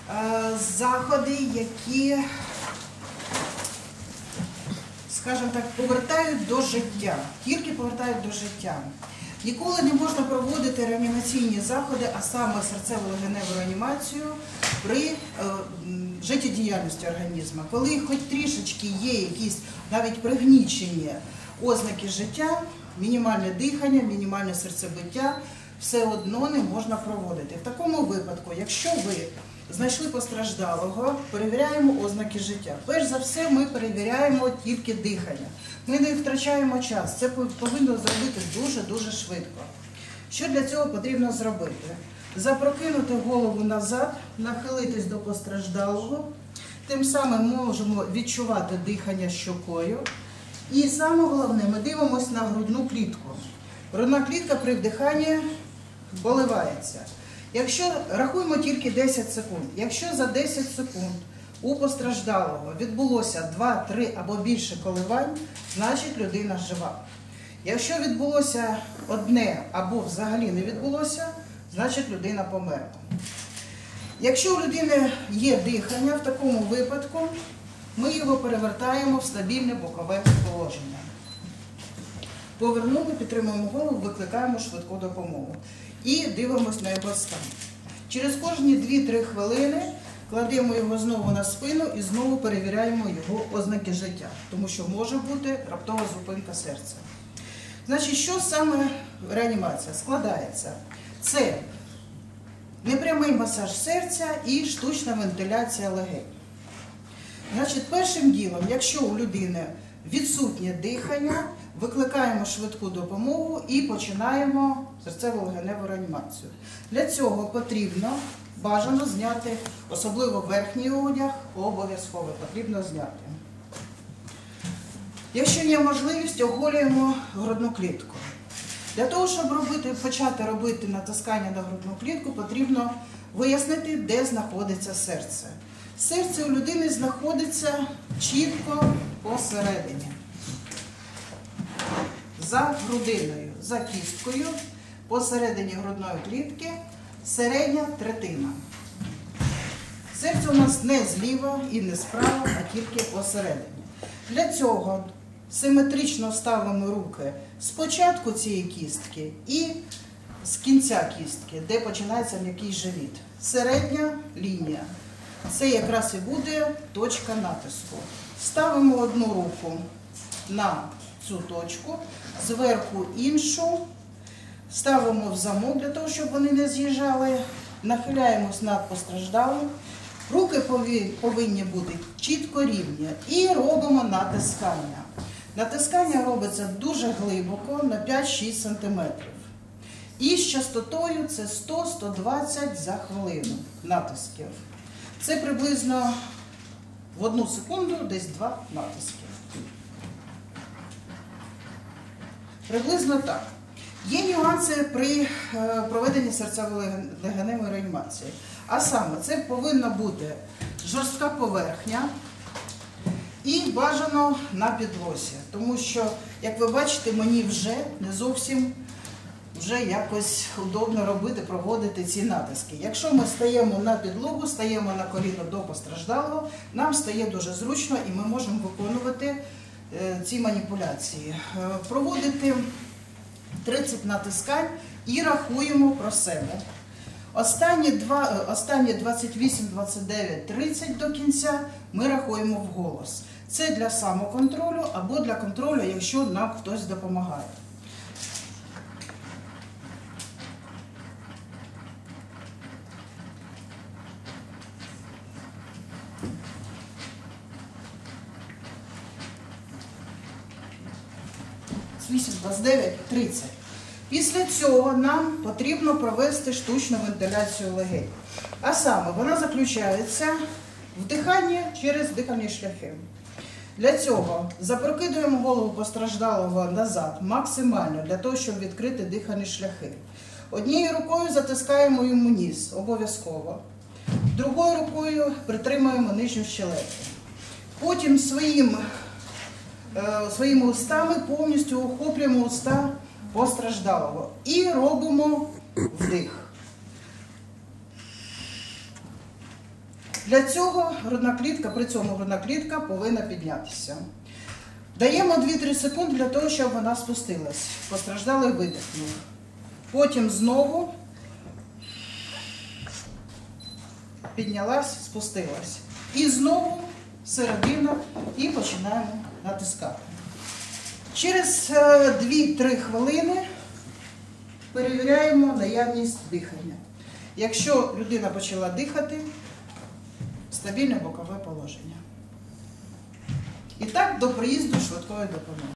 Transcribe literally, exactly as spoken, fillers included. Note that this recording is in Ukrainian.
заходи, які, скажімо так, повертають до життя, тільки повертають до життя. Ніколи не можна проводити реанімаційні заходи, а саме серцево-легеневу реанімацію при е, життєдіяльності організму. Коли хоч трішечки є якісь навіть пригнічені ознаки життя, мінімальне дихання, мінімальне серцебиття, все одно не можна проводити. В такому випадку, якщо ви знайшли постраждалого, перевіряємо ознаки життя. Перш за все, ми перевіряємо тільки дихання. Ми не втрачаємо час. Це повинно зробити дуже-дуже швидко. Що для цього потрібно зробити? Запрокинути голову назад, нахилитись до постраждалого. Тим самим можемо відчувати дихання щокою. І саме головне, ми дивимося на грудну клітку. Грудна клітка при вдиханні поливається. Якщо рахуємо тільки десять секунд, якщо за десять секунд у постраждалого відбулося два-три або більше коливань, значить людина жива. Якщо відбулося одне або взагалі не відбулося, значить людина померла. Якщо у людини є дихання, в такому випадку ми його перевертаємо в стабільне бокове положення. Повернули, підтримуємо голову, викликаємо швидку допомогу. І дивимося на його стан. Через кожні дві-три хвилини кладемо його знову на спину і знову перевіряємо його ознаки життя, тому що може бути раптова зупинка серця. Значить, що саме реанімація складається? Це непрямий масаж серця і штучна вентиляція легень. Значить, першим ділом, якщо у людини відсутнє дихання, викликаємо швидку допомогу і починаємо серцево-легеневу реанімацію. Для цього потрібно бажано зняти, особливо верхній одяг, обов'язково потрібно зняти. Якщо є можливість, оголюємо грудну клітку. Для того, щоб робити, почати робити натискання на грудну клітку, потрібно вияснити, де знаходиться серце. Серце у людини знаходиться чітко посередині. За грудиною, за кісткою, посередині грудної клітки, середня третина. Серце у нас не зліва і не справа, а тільки посередині. Для цього симетрично ставимо руки з початку цієї кістки і з кінця кістки, де починається м'який живіт. Середня лінія. Це якраз і буде точка натиску. Ставимо одну руку на цю точку, зверху іншу, ставимо в замок для того, щоб вони не з'їжджали, нахиляємось над постраждалим. Руки повинні бути чітко рівні і робимо натискання. Натискання робиться дуже глибоко, на п'ять-шість сантиметрів. І з частотою це сто-сто двадцять за хвилину натисків. Це приблизно в одну секунду десь два натиски. Приблизно так. Є нюанси при проведенні серцево-легеневої реанімації. А саме, це повинна бути жорстка поверхня і бажано на підлозі. Тому що, як ви бачите, мені вже не зовсім вже якось удобно робити, проводити ці натиски. Якщо ми стаємо на підлогу, стаємо на коліно до постраждалого, нам стає дуже зручно і ми можемо виконувати ці маніпуляції. Проводити тридцять натискань і рахуємо про себе. Останні, два, останні двадцять вісім, двадцять дев'ять, тридцять до кінця ми рахуємо вголос. Це для самоконтролю або для контролю, якщо нам хтось допомагає. вісім, двадцять дев'ять, тридцять. Після цього нам потрібно провести штучну вентиляцію легень. А саме, вона заключається в диханні через дихальні шляхи. Для цього запрокидуємо голову постраждалого назад максимально, для того, щоб відкрити дихальні шляхи. Однією рукою затискаємо йому ніс, обов'язково. Другою рукою притримуємо нижню щелепу. Потім своїм, е, своїми устами повністю охоплюємо уста постраждалого і робимо вдих. Для цього грудна клітка, при цьому грудна клітка повинна піднятися. Даємо дві-три секунди для того, щоб вона спустилась. Постраждалий видихнув. Потім знову піднялась, спустилась. І знову середина і починаємо натискати. Через дві-три хвилини перевіряємо наявність дихання. Якщо людина почала дихати, стабільне бокове положення. І так до приїзду швидкої допомоги.